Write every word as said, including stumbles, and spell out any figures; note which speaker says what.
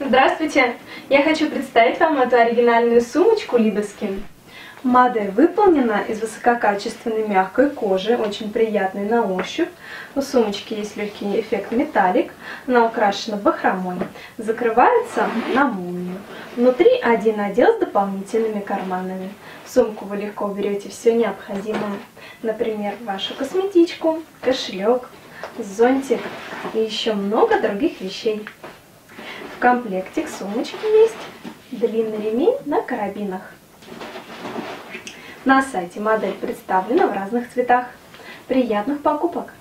Speaker 1: Здравствуйте! Я хочу представить вам эту оригинальную сумочку Либески. Модель выполнена из высококачественной мягкой кожи, очень приятной на ощупь. У сумочки есть легкий эффект металлик, она украшена бахромой, закрывается на молнию. Внутри один отдел с дополнительными карманами. В сумку вы легко уберете все необходимое, например, вашу косметичку, кошелек, зонтик и еще много других вещей. В комплекте к сумочке есть длинный ремень на карабинах. На сайте модель представлена в разных цветах. Приятных покупок!